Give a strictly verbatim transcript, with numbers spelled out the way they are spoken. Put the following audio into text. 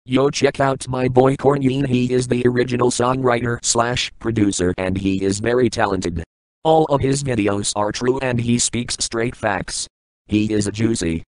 Yo, check out my boy Yean. He is the original songwriter slash producer and he is very talented. All of his videos are true and he speaks straight facts. He is a juicy,